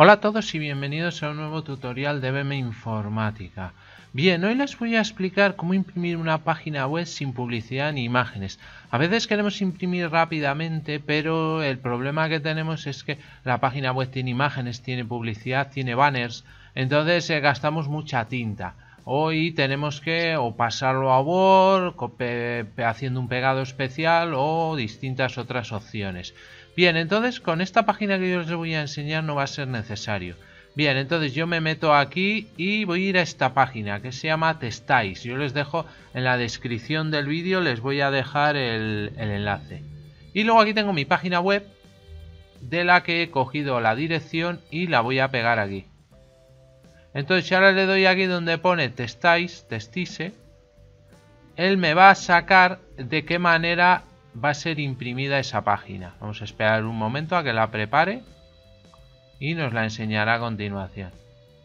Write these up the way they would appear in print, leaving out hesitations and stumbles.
Hola a todos y bienvenidos a un nuevo tutorial de BM Informática. Bien, hoy les voy a explicar cómo imprimir una página web sin publicidad ni imágenes. A veces queremos imprimir rápidamente, pero el problema que tenemos es que la página web tiene imágenes, tiene publicidad, tiene banners, entonces gastamos mucha tinta. Hoy tenemos que o pasarlo a Word, haciendo un pegado especial o distintas otras opciones. Bien, entonces con esta página que yo les voy a enseñar no va a ser necesario. Bien, entonces yo me meto aquí y voy a ir a esta página que se llama Testáis. Yo les dejo en la descripción del vídeo, les voy a dejar el enlace. Y luego aquí tengo mi página web de la que he cogido la dirección y la voy a pegar aquí. Entonces si ahora le doy aquí donde pone Testáis, Testise, él me va a sacar de qué manera va a ser imprimida esa página. Vamos a esperar un momento a que la prepare y nos la enseñará a continuación.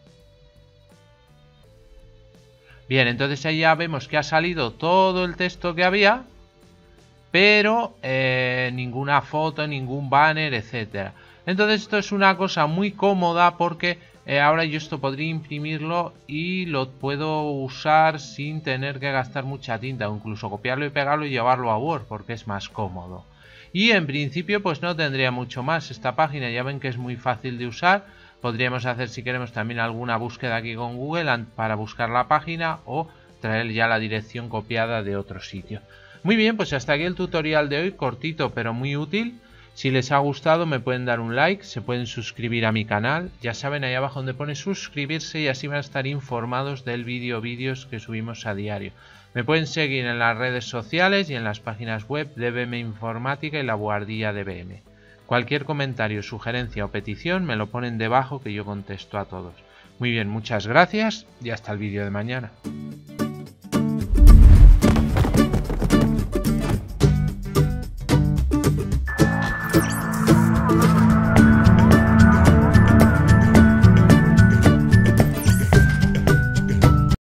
Bien, entonces ahí ya vemos que ha salido todo el texto que había, pero ninguna foto, ningún banner, etcétera. Entonces esto es una cosa muy cómoda porque ahora yo esto podría imprimirlo y lo puedo usar sin tener que gastar mucha tinta, o incluso copiarlo y pegarlo y llevarlo a Word porque es más cómodo. Y en principio pues no tendría mucho más esta página, ya ven que es muy fácil de usar. Podríamos hacer, si queremos, también alguna búsqueda aquí con Google para buscar la página o traer ya la dirección copiada de otro sitio. Muy bien, pues hasta aquí el tutorial de hoy, cortito pero muy útil. Si les ha gustado me pueden dar un like, se pueden suscribir a mi canal, ya saben ahí abajo donde pone suscribirse y así van a estar informados del vídeos que subimos a diario. Me pueden seguir en las redes sociales y en las páginas web de BM Informática y la Buhardilla de BM. Cualquier comentario, sugerencia o petición me lo ponen debajo que yo contesto a todos. Muy bien, muchas gracias y hasta el vídeo de mañana.